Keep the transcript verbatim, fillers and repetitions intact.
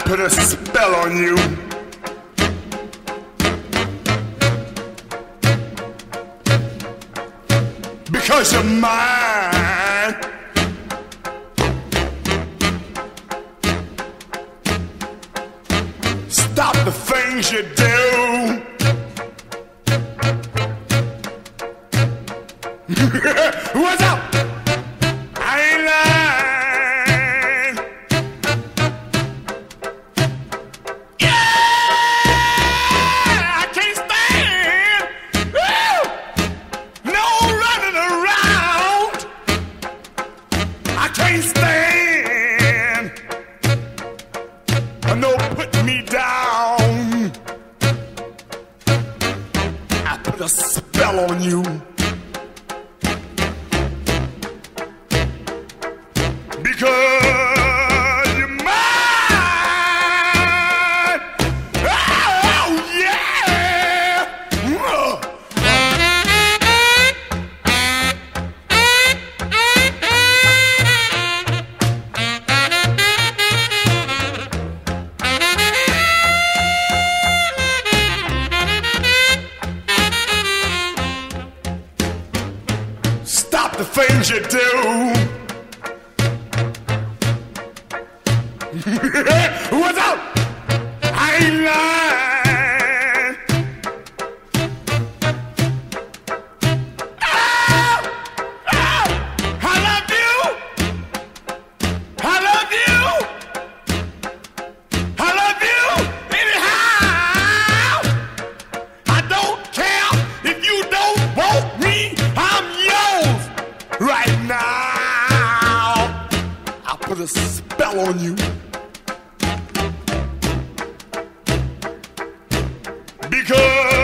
put a spell on you. Because you're mine. Stop the things you do. What's up? I ain't lying. Yeah, I can't stand. Woo! No running around. I can't stand. No putting me down. I put a spell on you. Because you're mine. Oh, yeah. Stop the things you do. What's up? I ain't lying. Oh, oh, I love you. I love you. I love you anyhow. I don't care if you don't want me. I'm yours right now. I put a spell on you. Because